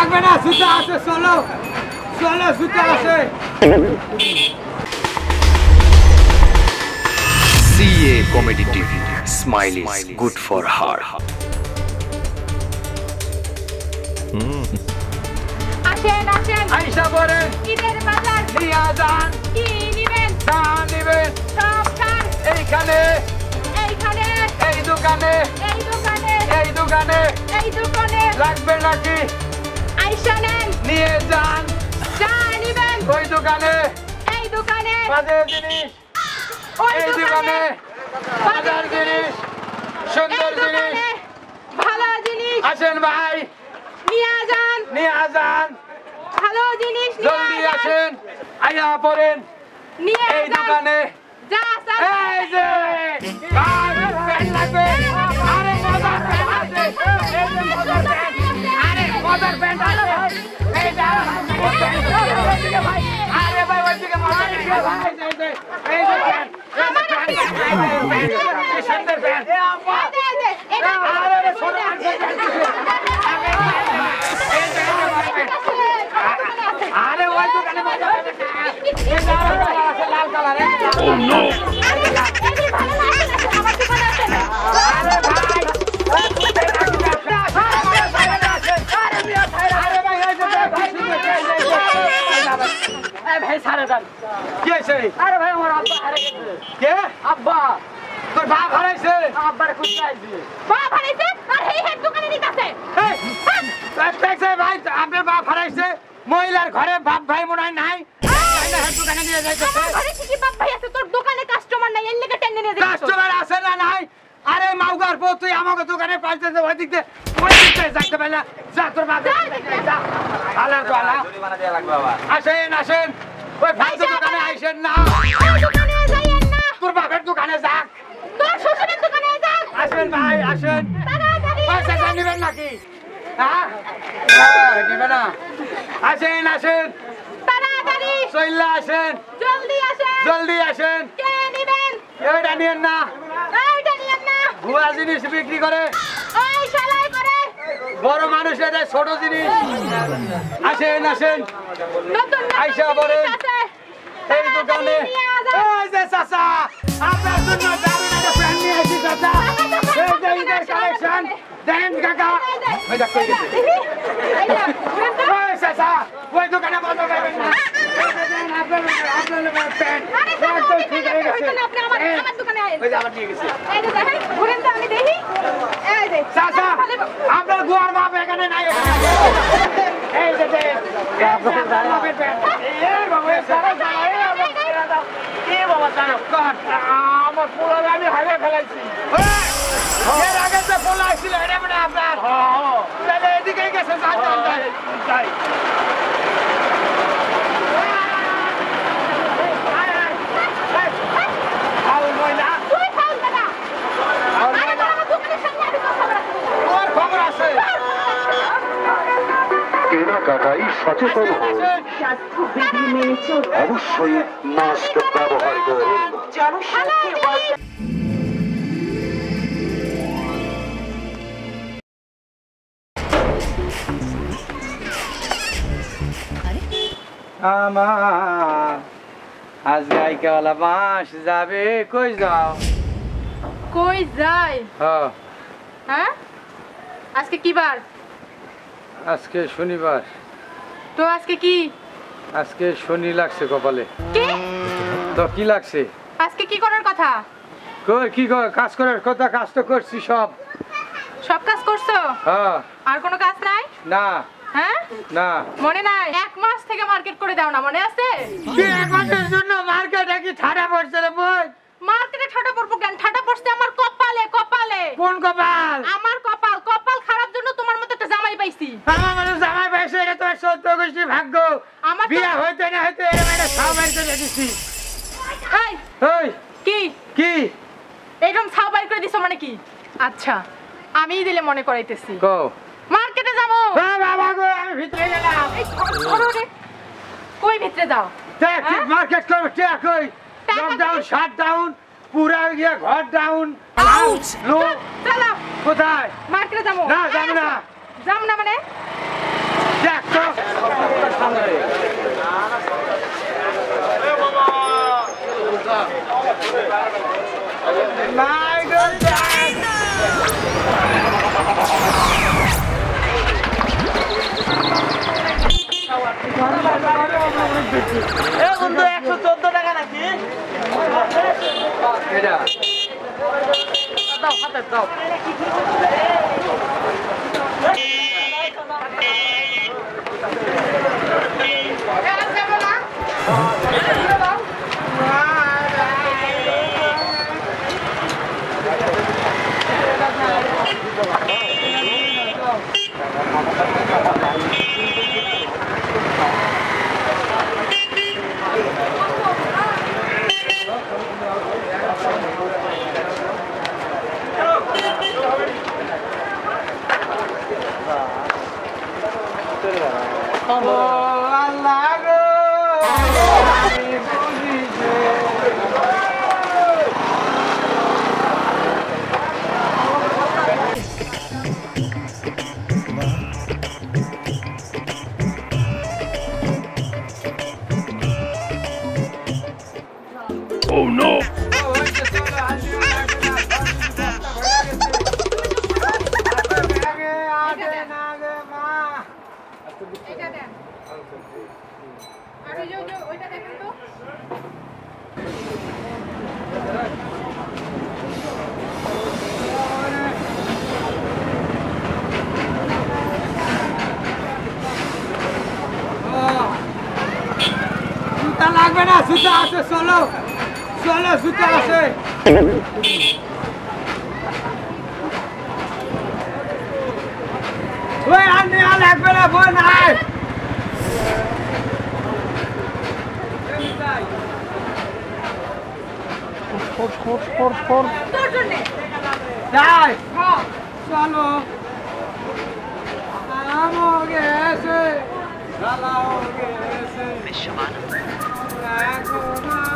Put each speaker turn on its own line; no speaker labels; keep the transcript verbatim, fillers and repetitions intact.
লাগবে না জুতা আছে চলো চলো জুতা আছে
see a comedy TV smile is good for heart
আসেন আসেন
আইসা পরে
ঈদের বাজার
নিয়ে যান
কি নিবেন
দান দিবেন
সব খান
এইখানে
এইখানে
এই দোকানে
এই দোকানে
এই দোকানে
এই দোকানে
লাগবে নাকি
আইসা নেন
নিয়ে যান
যা নিবেন
ওই দোকানে
এই দোকানে
বাজার জিনিস
ওই
এই দোকানে বাজার জিনিস সুন্দর
এই
জিনিস
দোকানে ভালো জিনিস
আসেন ভাই
নিয়ে যান
নিয়ে যান
ভালো জিনিস
জলদি
নিয়ে যান
আসেন আইয়া পড়েন
নিয়ে
এই
যান
দোকানে
যা স্যার
এই যে ভাই প্যান্ট লাগবে আরে মজার প্যান্ট আছে এই যে মজার প্যান্ট আরে মজার প্যান্ট আছে এই যে ওইদিকে ভাই আরে ভাই ওইদিকে মজার দিকে ভাই এই যে এই যে প্যান্ট এই যে প্যান্ট এই যে সুন্দর প্যান্ট এ আম্মা
এটা
আরে রে ছোট আছে আরে ওই দোকানে মজা আছে এই যে আছে লাল কালার ও নো আরে ভাই আরে ভাই এই যে ভাই এই ভাই সারা দান কি হইছে আরে ভাই আমার আব্বা হারে গেছে কে আব্বা তোর বাপ হারাইছে আব্বার খুঁজতে আইছি
বাপ হারাইছে আর এই হেড দোকানে নিতাছে
এই দেখছে ভাই আপনার বাপ হারাইছে মহিলার ঘরে বাপ ভাই মনে হয় নাই না হেড দোকানে নিয়ে যাইছে
আরে ঠিকই বাপ ভাই আছে তোর দোকানে কাস্টমার নাই এর লাগা টেনে নিয়ে যাইছ
কাস্টমার আছে না নাই আরে মাউগার পো তুই আমাকে দোকানে পাইতেছে ওই দিক দিয়ে ওই দিক দিয়ে যাইতে পারলা যা তোর বাপ যা আলার তো আলা জরিমানা দেয়া লাগবে বাবা আসেন আসেন ওই ফালতু দোকানে আইছেন না
ওই দোকানে যাইয়েন না
তোর বাপের দোকানে যা
তোর শ্বশুরের দোকানে যা
আসেন ভাই আসেন
তাড়াতাড়ি
পয়সা যা নেবেন নাকি হ্যাঁ হ্যাঁ নেবে না আসেন আসেন
তাড়াতাড়ি
চইল্লা আসেন
জলদি আসেন
জলদি আসেন
কে নিবেন
এইটা নিয়েন না
এইটা নিয়েন না
ভুয়া জিনিস বিক্রি করে
ওই শালাই করে
বড় মানুষ এটা ছোট জিনিস আসেন আসেন
নতুন
আইসা বলেন এই দোকানে এই যে চাচা আপনার জন্য দামি একটা ফ্যান নিয়ে আসি চাচা এই যে ঈদের কালেকশন দেন কাকা ওই দেখ কই গেছে ওই চাচা ওই দোকানে বন্ধ করবেন না আপনার আপনার ফ্যান একদম ঠিক হয়ে গেছে
আপনি আমার আমার দোকানে আইন
ওই যে আবার নিয়ে গেছে
এই যে দেখেন ঘুরেন তো আমি দেখি এই যে
চাচা আপনার গুয়ার বাপ এখানে নাই এই যে দেখ আপনার বাপের ফ্যান এই বাবা সারা যায় কি বাবা জানো কাট আমার পোলা আমি হাইলে ফেলাইছি এর আগে যে পোলা ছিল এটা মানে আপনার হ্যাঁ তাহলে এদিকেই গেছে যাই যাই যাই আউ ময়না
তুই খাও দাদা
আউ
আরে
ময়না
আমার দোকানের সামনে আমি কথা বলছি
ওর খবর আছে
কেনাকাটাই সচেতন হন স্বাস্থ্যবিধি মেনে চলুন অবশ্যই মাস্ক ব্যবহার করুন জনস্বাস্থ্যের
আমার আজ গায়িকাওয়ালা বাঁশ যাবে কই যাও
কই যাই
হ্যাঁ
হ্যাঁ আজকে কি বার
আজকে শনিবার
তো আজকে কি
আজকে শনি লাগছে কপালে
কি
তো কি লাগছে
আজকে কি করার কথা
কই কি কর কাজ করার কথা কাজ তো করছি সব
সব কাজ করছো
হ্যাঁ
আর কোনো কাজ নাই
না
হ্যাঁ
না
মনে নাই এক মাস থেকে মার্কেট করে দাও না মনে আছে
কি এক মাসের জন্য মার্কেটে কি ঠাডা পড়ছে রে বই
মার্কেটে ঠাটা পড়বো কেন ঠাটা পড়ছে আমার কপালে কপালে
কোন কপাল
আমার কপাল কপাল খারাপ জন্য তোমার মতো একটা জামাই পাইছি
আমার মানে জামাই পাইছে এটা তো সত্য গোষ্ঠী ভাগ্য
আমার তো-
বিয়া হইতে না হইতে এরকম একটা ছাও বাড়িতে দিছি
এই
ওই
কি
কি
এরকম ছাও বাই করে দিছো মানে কি আচ্ছা আমিই দিলে মনে করাইতেছি
কো
মার্কেটে যাবো
বাবা গো আমি ভিতরে গেলাম
এই ধরো রে কই ভিতরে যাও
দেখ
হ্যাঁ?
মার্কেট করবে ঠিক কই
টাকা
লকডাউন
কি?
শাটডাউন পুরা গিয়ে ঘর ডাউন
লোক চলো
কোথায়
মার্কেটে যাবো
না যাবো না
যাম না মানে
দেখ তো My God! এ বন্ধু একশো চোদ্দ টাকা নাকি দাও হাতে দাও
Oh no!
জুতা লাগবে না জুতা আছে চলো চলো জুতা আছে ওই আর নেওয়া লাগবে না বই নাই যাই চলো আম हो गए गाला हो गए